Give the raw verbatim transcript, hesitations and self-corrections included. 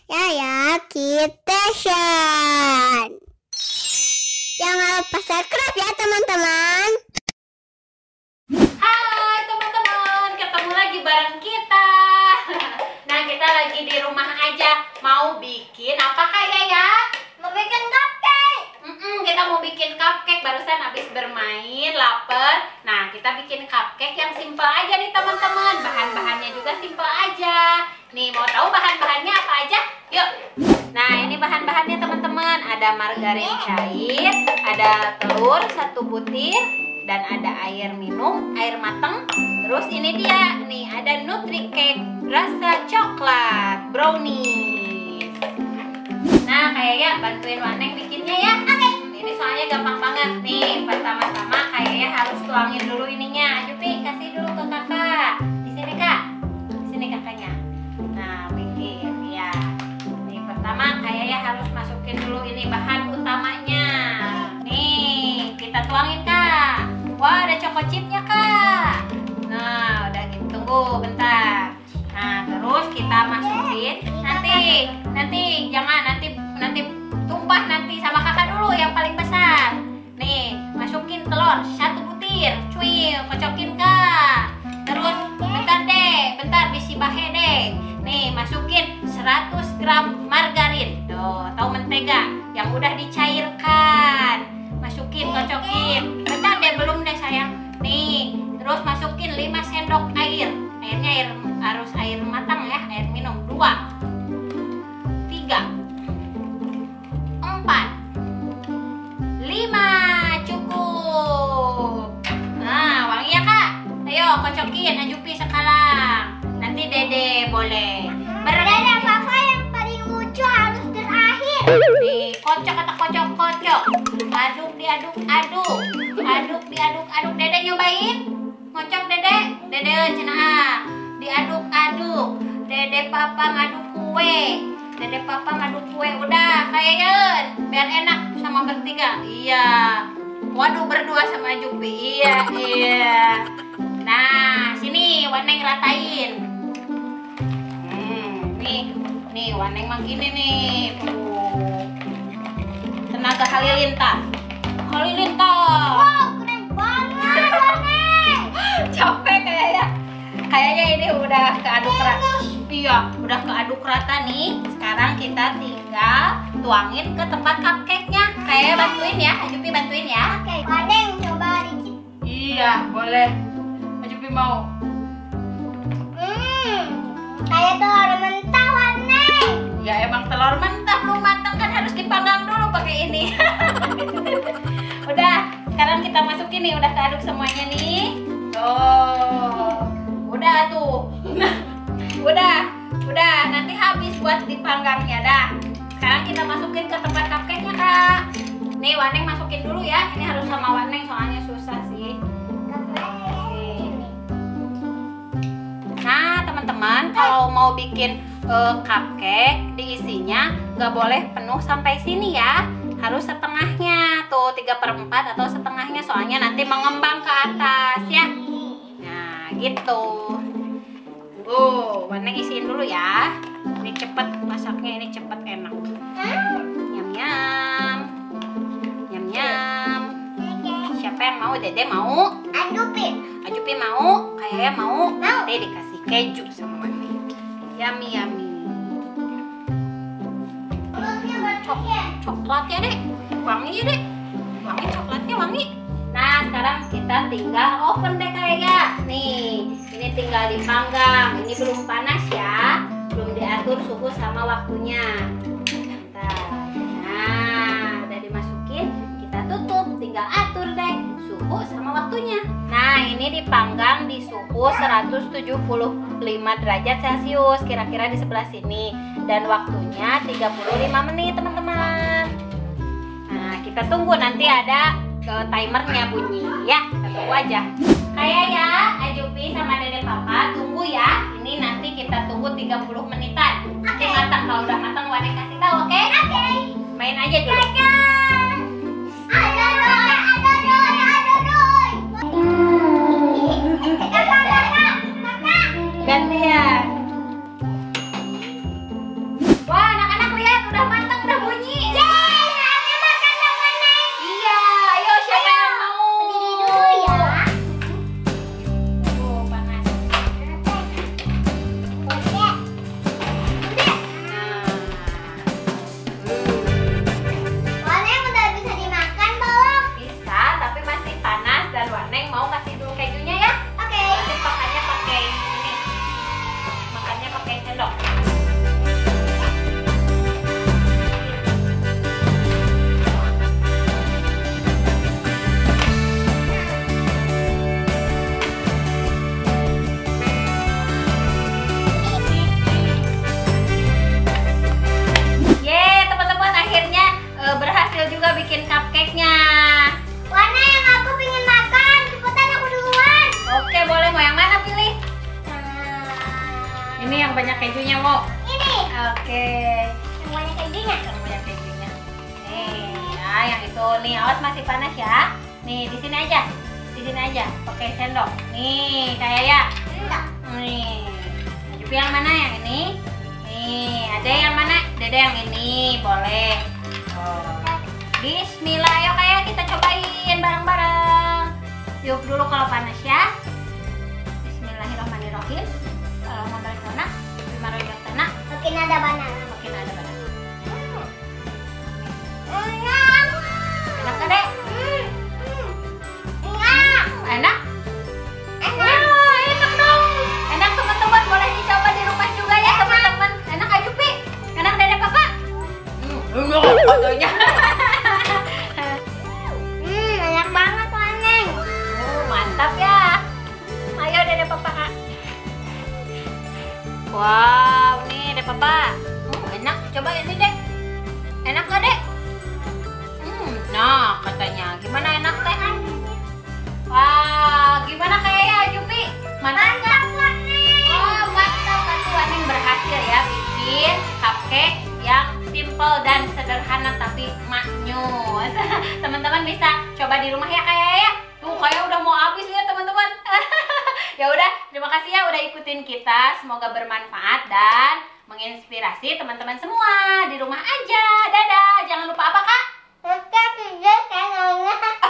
Yaya Kitchen. Jangan lupa subscribe ya teman-teman. Hai teman-teman, ketemu lagi bareng kita. Nah, kita lagi di rumah aja. Mau bikin apa kayak ya? Mau bikin cupcake. Mm-mm, kita mau bikin cupcake. Barusan habis bermain, lapar. Nah, kita bikin cupcake yang simple aja nih teman-teman. Bahan-bahannya juga simple aja. Nih, mau tahu bahan-bahannya apa aja? Yuk. Nah, ini bahan-bahannya teman-teman. Ada margarin cair, ada telur satu butir, dan ada air minum, air matang. Terus ini dia, nih ada Nutri Cake rasa coklat, brownies. Nah, kayaknya bantuin Waneng bikinnya ya. Oke. Okay. Ini soalnya gampang banget nih. Pertama-tama kayaknya harus tuangin dulu ininya. Jupi, kasih dulu ke kakak. Di sini kak, di sini kakaknya. Nah, bikin ya. Nih pertama kayaknya harus masukin dulu ini bahan utamanya. Nih, kita tuangin kak. Wah, ada choco chipnya kak. Nah, udah gitu. Tunggu bentar. Nah, terus kita masukin. Nanti, nanti jangan nanti nanti tumpah nanti sama kakak dulu yang paling besar. Nih, masukin telur satu butir. Cuy, kocokin kak. Terus bentar deh, bentar bisi bahe deh. Nih, masukin seratus gram margarin. Tuh, atau mentega yang udah dicairkan. Masukin, kocokin. Bentar deh, belum deh sayang. Nih, terus masukin lima sendok air. Airnya air harus air matang ya, air minum. Dua, tiga, empat, lima, cukup. Nah, wangi ya kak. Ayo kocokin, Ajupi sekarang. Nanti dede boleh. Dede papa yang paling lucu harus terakhir. Nih, kocok atau kocok-kocok. Aduk, diaduk, aduk. Aduk, diaduk, aduk. Dede nyobain? Ngocok dede? Dede cenah. Diaduk-aduk. Dede papa ngaduk kue. Dede papa ngaduk kue. Udah, kayaknya biar enak sama bertiga. Iya. Waduh, berdua sama Jupi. Iya, iya. Nah, sini Waneng ratain. Hmm, nih, nih Waneng mah gini nih. Tuh. Tenaga halilintar. Halilintar. Wow, keren banget Waneng. Capek kayaknya. Kayaknya ini udah keaduk rata. Iya, udah keaduk rata nih. Sekarang kita tinggal tuangin ke tempat cupcake-nya. Kayak bantuin ya, Ajupi bantuin ya. Oke, Waneng coba dikit. Iya, boleh. Ajupi mau. Hmm, kayak telur mentah Waneng. Ya emang telur mentah belum matang kan harus dipanggang dulu pakai ini. Udah, sekarang kita masukin nih, udah keaduk semuanya nih. Tuh. Udah tuh. Udah, udah nanti habis buat dipanggangnya dah. Sekarang kita masukin ke tempat cupcake-nya, Kak. Nih, Waneng masukin dulu ya. Ini harus sama Waneng soalnya susah sih. Nah, teman-teman, kalau mau bikin uh, cupcake, diisinya nggak boleh penuh sampai sini ya. Harus setengahnya, tuh tiga per empat atau setengahnya, soalnya nanti mengembang ke atas ya. Nah, gitu. Oh, Waneng isiin dulu ya. Ini cepet masaknya, ini cepet enak. Nyam nyam, nyam nyam. Siapa yang mau? Dede mau? Ajupi. Ajupi mau? Kayaknya mau. Mau. Nanti dikasih keju sama Waneng. Yummy yummy. Cok coklat ya dek, wangi ya dek, wangi coklatnya wangi. Nah, sekarang kita tinggal oven deh kayaknya. Nih, ini tinggal dipanggang. Ini belum panas ya, belum diatur suhu sama waktunya. Bentar. Nah, udah dimasukin, kita tutup. Tinggal atur deh suhu sama waktunya. Nah, ini dipanggang di suhu seratus tujuh puluh lima derajat Celcius, kira-kira di sebelah sini. Dan waktunya tiga puluh lima menit, teman-teman. Nah, kita tunggu nanti ada ke timernya bunyi ya, kita tunggu aja. Kayak ya, Ajupi sama Dede Papa tunggu ya. Ini nanti kita tunggu tiga puluh menitan. Nanti matang, kalau udah matang Waneng kasih tahu, oke? Okay? Oke. Okay. Main aja dulu. Ada Roy, ada Roy, ada Roy. Kakak, kakak, kakak. Gantian. Wah, banyak kejunya, Mo? Ini. Oke. Yang banyak kejunya. Yang banyak kejunya. Nih, ya, yang itu nih, awas masih panas ya. Nih, di sini aja. Di sini aja. Pakai sendok. Nih, kayak ya. Enggak. Nih. Nah, Jupi yang mana yang ini? Nih, ada yang mana? Dede yang ini, boleh. Oh. Bismillah, yuk kayak kita cobain bareng-bareng. Yuk dulu kalau panas ya. Bismillahirrahmanirrahim. Alhamdulillah. Bismillahirrahmanirrahim. Mungkin ada banana. Mungkin ada banana. Enak. Enak kan, Dek? Hmm. Enak. Enak? Enak. Wah, enak dong. Enak teman-teman, boleh dicoba di rumah juga ya teman-teman. Enak aja, Pi? Enak Dede Papa? Hmm, enak katanya. Hmm, enak banget Waneng. Oh, mantap ya. Ayo Dede Papa, Kak. Wow, nih Dede Papa. Hmm, enak. Coba ini, Dek. Enak nggak, Dek? Hmm, nah katanya. Gimana enak, Teh? Wah, gimana kayak ya, Jupi? Mantap. Oh, mantap. Kak Waning berhasil ya bikin cupcake yang simple dan sederhana tapi maknyus. Teman-teman bisa coba di rumah ya kayak ya. Tuh kayak udah mau habis ya teman-teman. Ya udah, terima kasih ya udah ikutin kita. Semoga bermanfaat dan menginspirasi teman-teman semua di rumah aja. Dadah. Jangan lupa apa, Kak? Tetap juga channelnya